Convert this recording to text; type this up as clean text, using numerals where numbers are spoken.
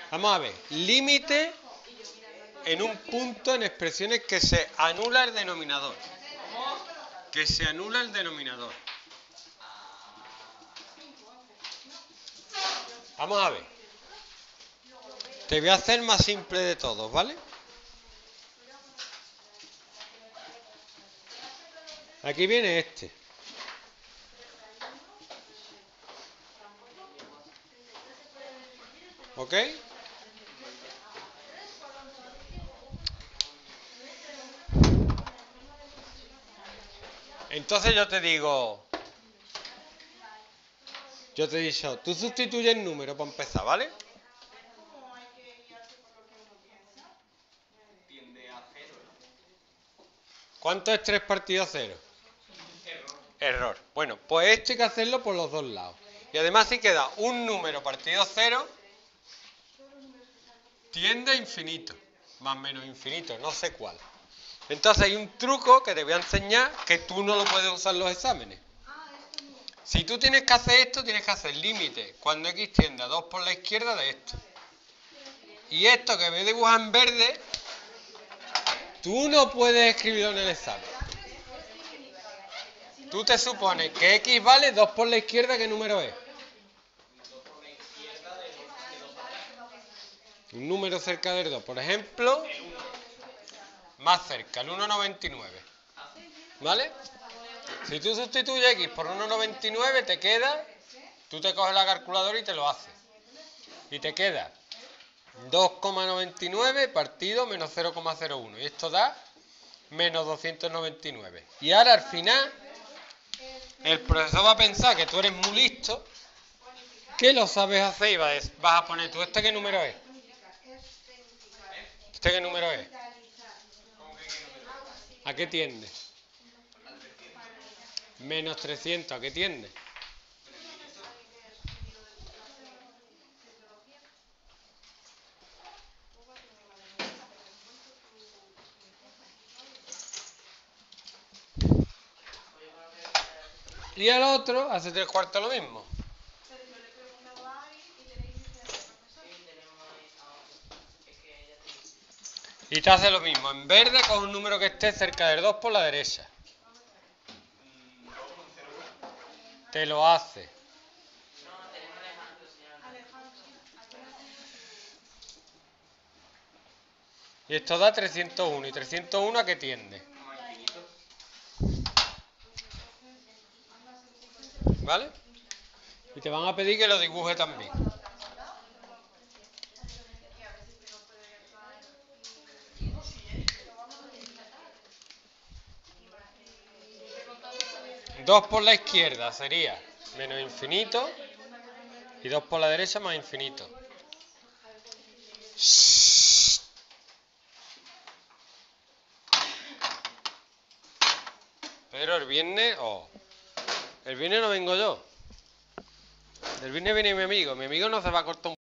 Vamos a ver, límite en un punto en expresiones que se anula el denominador. Que se anula el denominador. Vamos a ver. Te voy a hacer más simple de todos, ¿vale? Aquí viene este. ¿Ok? Entonces yo te digo... Yo te he dicho, tú sustituyes el número para empezar, ¿vale? ¿Cuánto es 3 partido a 0? Error. Bueno, pues esto hay que hacerlo por los dos lados. Y además si queda un número partido a 0, tiende a infinito. Más o menos infinito, no sé cuál. Entonces hay un truco que te voy a enseñar que tú no lo puedes usar en los exámenes. Si tú tienes que hacer esto, tienes que hacer límite cuando x tiende a 2 por la izquierda de esto. Y esto que voy a dibujar en verde, tú no puedes escribirlo en el examen. Tú te supones que x vale 2 por la izquierda, ¿qué número es? Un número cerca del 2, por ejemplo, más cerca, el 1,99. ¿Vale? Si tú sustituyes x por 1,99 te queda, tú te coges la calculadora y te lo haces. Y te queda 2,99 partido menos 0,01. Y esto da menos 299. Y ahora al final, el profesor va a pensar que tú eres muy listo, que lo sabes hacer y vas a poner tú, ¿este qué número es? ¿Este qué número es? ¿A qué tiende? Menos 300, ¿a qué tiende? Y el otro hace 3/4 lo mismo. Y te hace lo mismo. En verde con un número que esté cerca del 2 por la derecha. Te lo hace. Y esto da 301. ¿Y 301 a qué tiende? ¿Vale? Y te van a pedir que lo dibuje también. Dos por la izquierda sería menos infinito. Y 2 por la derecha más infinito. Pero el viernes... el viernes no vengo yo. El viernes viene mi amigo. Mi amigo no se va a cortar un